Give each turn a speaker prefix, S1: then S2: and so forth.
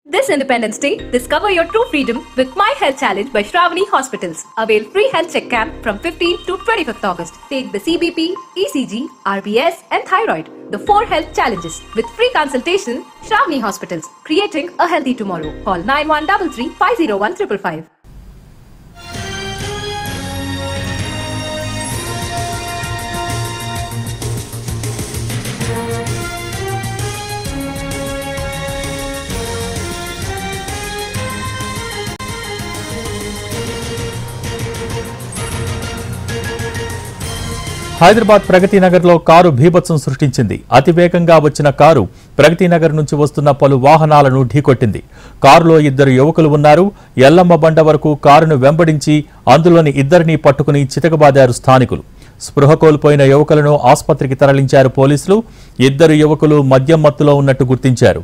S1: This Independence Day, discover your true freedom with My Health Challenge by Shravani Hospitals. Avail free health check camp from 15th to 25th August. Take the CBP, ECG, RBS and thyroid. The 4 health challenges with free consultation. Shravani Hospitals, creating a healthy tomorrow. Call 9133 501 555.
S2: Hyderabad ప్రగతినగర్లో car భీభత్సం సృష్టించింది. అతివేగంగా వచ్చిన car Pragathi Nagar నుంచి వస్తున్న పలు వాహనాలను ఢీకొట్టింది. కారులో 2 యువకులు ఉన్నారు. ఎల్లమ్మ బండ వరకు కారును వెంబడించి అందులోని 2ని పట్టుకుని చితకబాదారు స్థానికులు. స్పృహ కోల్పోయిన యువకులను ఆసుపత్రికి తరలించారు పోలీసులు. 2 యువకులు మద్యం మత్తులో ఉన్నట్టు గుర్తించారు.